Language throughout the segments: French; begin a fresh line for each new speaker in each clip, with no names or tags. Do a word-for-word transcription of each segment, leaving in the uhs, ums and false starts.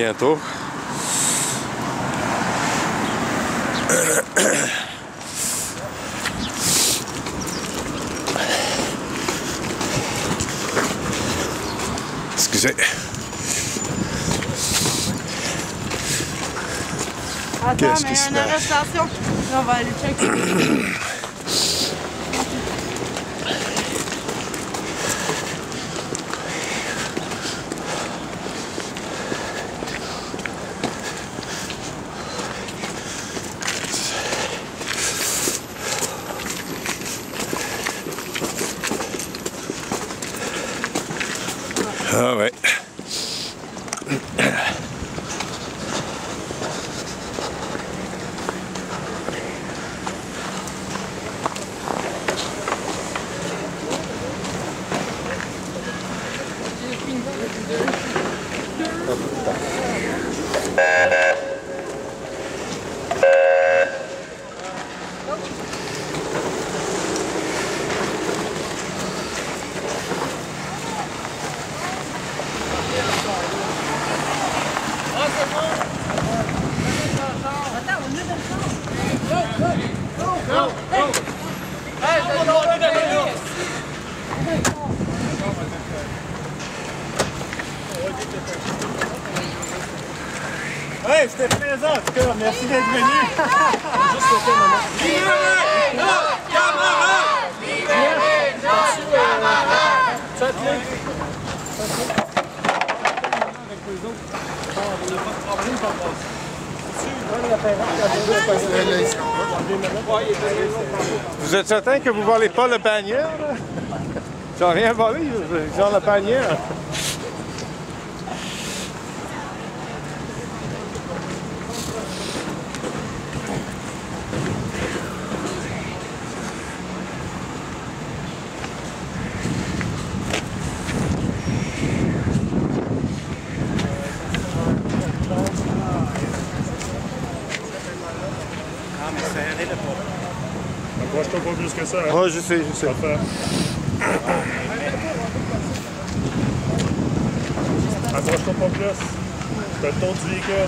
bientôt. Excusez.
Attends, mais il y a une arrestation. On va aller checker.
Ah ouais.
Hey, c'était plaisant en tout cas, merci d'être venu. Juste le moment.
Libérez nos camarades! Libérez nos camarades!
Ça te plaît? Ça te plaît? Avec les autres. Bon, il n'y a pas de problème pour passer.
Vous êtes certain que vous volez pas le bannière, là? Ils n'ont rien volé, ils ont la bannière.
Approche-toi pas plus que ça. Hein?
Oh, je sais, je sais.
Parfait. Approche-toi pas plus. T'as le tour du véhicule.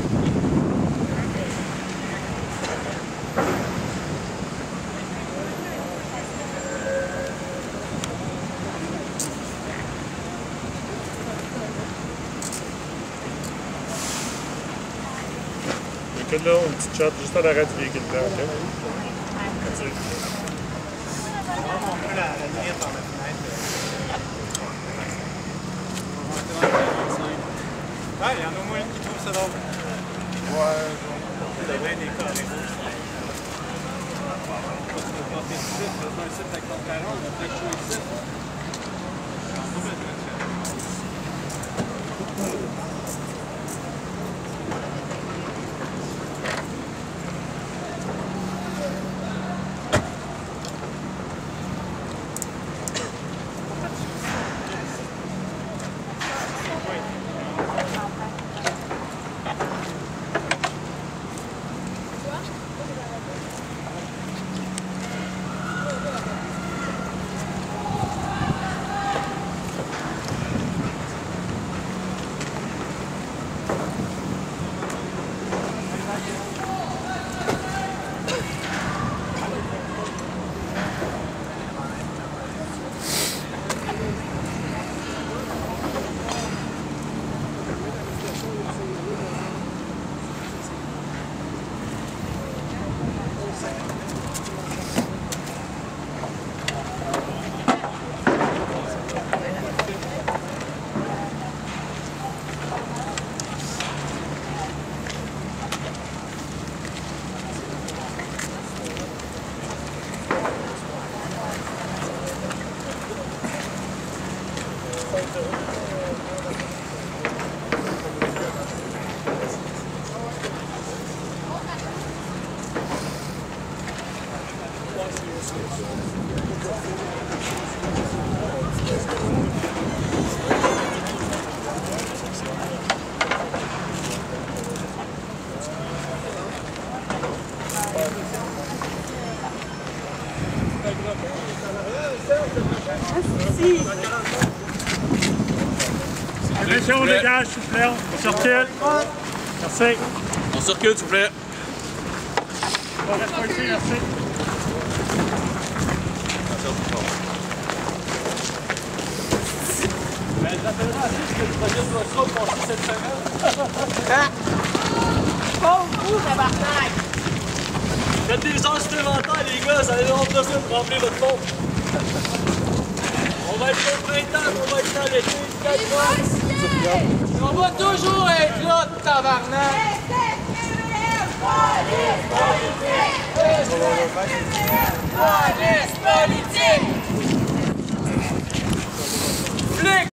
Écoute là, une petite chatte juste à l'arrêt du véhicule blanc, ok? Merci.
On peut la lumière par la fenêtre. Ah, il y en a au moins une qui trouve ça drôle. Ouais, il devrait être des carrés. Tu vas planter ici, tu vas faire un site avec ton parent, on va peut-être jouer ici.
Si.
Allez, Attention, on dégage, s'il vous plaît. On circule. Merci.
On circule, s'il vous plaît.
On reste pas ici, merci.
Mais je rappellerai aussi que le projet de loi sera passé cette semaine.
Pauvre vous, tabarnak!
Faites des heures supplémentaires, les gars, ça va être impossible de remplir votre pompe. On va être au printemps, on va être dans l'été, quatre mois.
On va toujours être là, tabarnak! Police politique! Police politique! Flic!